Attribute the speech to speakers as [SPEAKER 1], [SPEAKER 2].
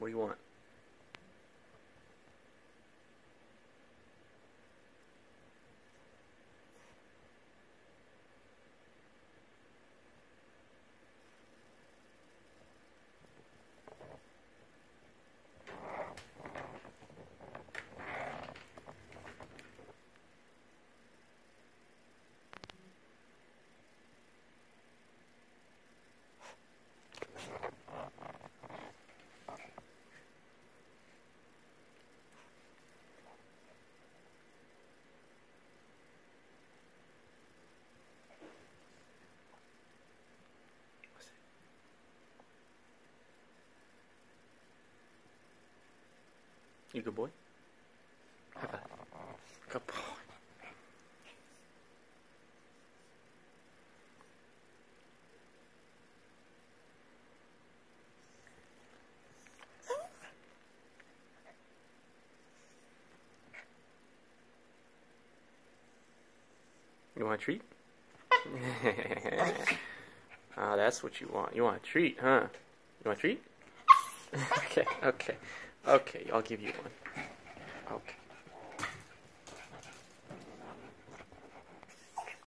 [SPEAKER 1] What do you want? You good boy? High five. Good boy. You want a treat? Ah, that's what you want. You want a treat, huh? You want a treat? Okay, okay. Okay, I'll give you one. Okay.